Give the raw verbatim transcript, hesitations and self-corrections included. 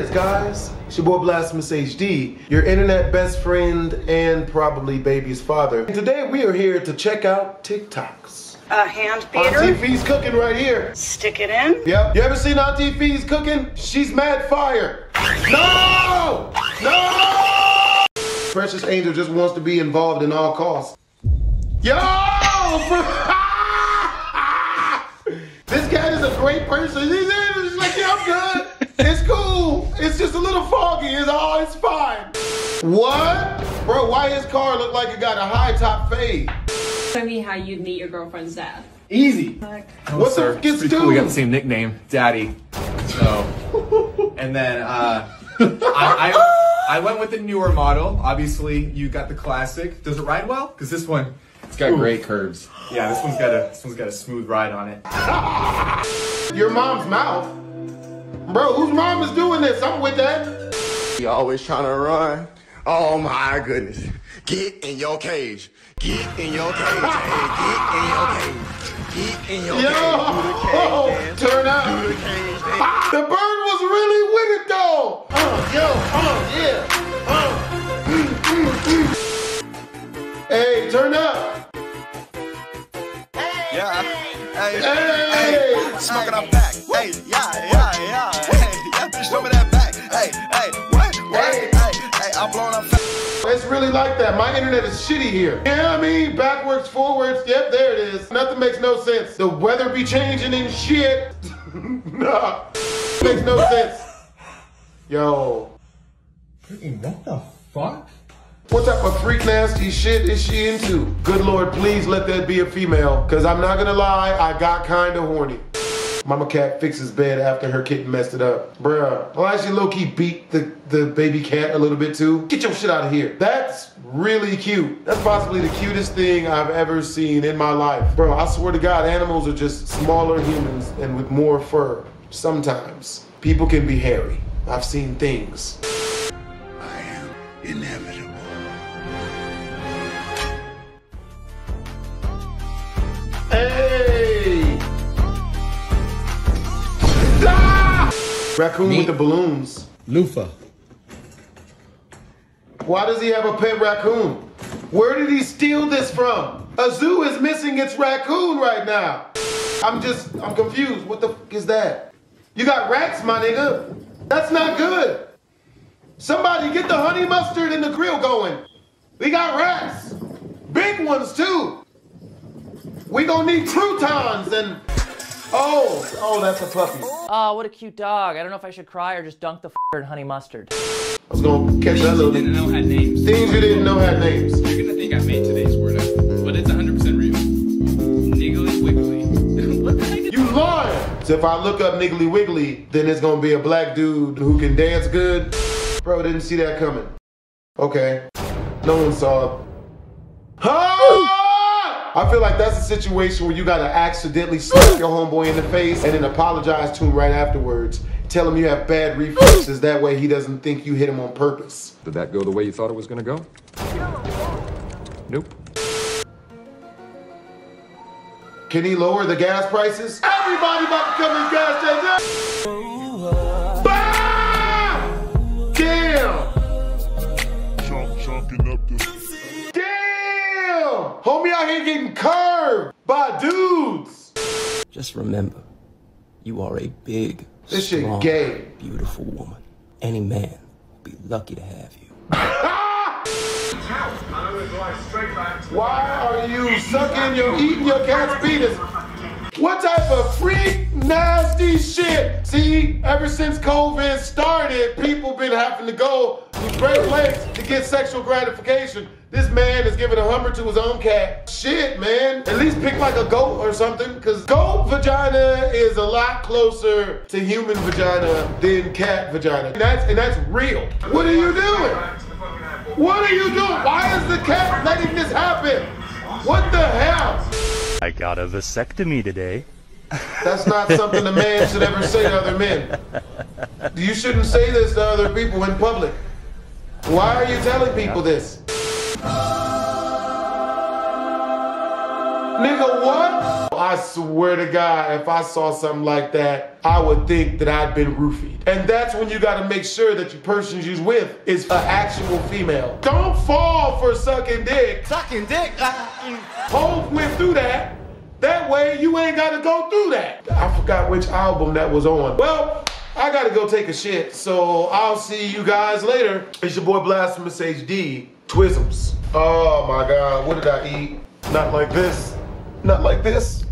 is, guys? It's your boy Blasphemous H D, your internet best friend and probably baby's father. And today we are here to check out TikToks. A hand beater. Auntie Fee's cooking right here. Stick it in. Yep. You ever seen Auntie Fee's cooking? She's mad fire. No! No! Precious Angel just wants to be involved in all costs. Yo! This cat is a great person. He's He's like, yeah, I'm good. It's cool. It's just a little foggy. It's all, it's fine. What? Bro, why his car look like it got a high top fade? Tell me how you'd meet your girlfriend's dad. Easy. Oh, what sir. the fuck is Pretty cool. We got the dude? same nickname, Daddy. So, and then uh, I, I I went with the newer model. Obviously, you got the classic. Does it ride well? Because this one, it's got Ooh. great curves. Yeah, this one's got a this one's got a smooth ride on it. Your mom's mouth, bro. Whose mom is doing this? I'm with that. You always trying to run. Oh my goodness. Get in your cage. Get in your cage. Hey, get in your cage. Get in your Yo, cage. Do the cage oh, dance. turn out. Do the cage dance. Ah, the bird was really with it though. Uh, yo, uh, yeah. Uh, mm, mm, mm. Hey, turn up. Yeah. Hey, Hey. hey, smoking up back. Hey, yeah, yeah, yeah. Hey, yeah, bitch, show me that back. Hey, hey, what? What? Hey. Hey, hey, I'm blowing up fast. It's really like that. My internet is shitty here. You know what I mean? Backwards, forwards. Yep, there it is. Nothing makes no sense. The weather be changing and shit. Nah. Makes no sense. Yo. What the fuck? What type of freak nasty shit is she into? Good Lord, please let that be a female. Cause I'm not gonna lie, I got kinda horny. Mama cat fixes bed after her kitten messed it up. Bruh, well actually low-key beat the, the baby cat a little bit too. Get your shit out of here. That's really cute. That's possibly the cutest thing I've ever seen in my life. Bro, I swear to God, animals are just smaller humans and with more fur. Sometimes. People can be hairy. I've seen things. I am inevitable. Hey! Ah! Raccoon Me? with the balloons. Lufa. Why does he have a pet raccoon? Where did he steal this from? A zoo is missing its raccoon right now. I'm just, I'm confused. What the fuck is that? You got rats, my nigga. That's not good. Somebody get the honey mustard and the grill going. We got rats. Big ones too. We gonna need croutons and, oh, oh, that's a puppy. Oh, what a cute dog. I don't know if I should cry or just dunk the f in honey mustard. I was gonna catch that little. Didn't know had names. Things you didn't know had names. You're gonna think I made today's word up, but it's one hundred percent real. Niggly Wiggly. What the heck is You lying! So if I look up Niggly Wiggly, then it's gonna be a black dude who can dance good. Bro, didn't see that coming. Okay. No one saw it. Ah! I feel like that's a situation where you gotta accidentally slap your homeboy in the face and then apologize to him right afterwards. Tell him you have bad reflexes, that way he doesn't think you hit him on purpose. Did that go the way you thought it was gonna go? Nope. Can he lower the gas prices? Everybody about to come in gas station. Bam! Damn! Damn! Homie out here getting curved by dudes. Just remember, you are a big, This shit strong, gay. beautiful woman. Any man will be lucky to have you. Why are you sucking your, eating your cat's penis? What type of freak, nasty shit? See, ever since COVID started, people been having to go to great lengths to get sexual gratification. This man is giving a Hummer to his own cat. Shit, man. At least pick like a goat or something, because goat vagina is a lot closer to human vagina than cat vagina. And that's, and that's real. What are you doing? What are you doing? Why is the cat letting this happen? What the hell? I got a vasectomy today. That's not something a man should ever say to other men. You shouldn't say this to other people in public. Why are you telling people this? Nigga, what? I I swear to God, if I saw something like that, I would think that I'd been roofied. And that's when you gotta make sure that the person you're with is an actual female. Don't fall for sucking dick. Sucking dick. Hov went through that. That way you ain't gotta go through that. I forgot which album that was on. Well, I gotta go take a shit, so I'll see you guys later. It's your boy Blasphemous H D, Twisms. Oh my God, what did I eat? Not like this, not like this.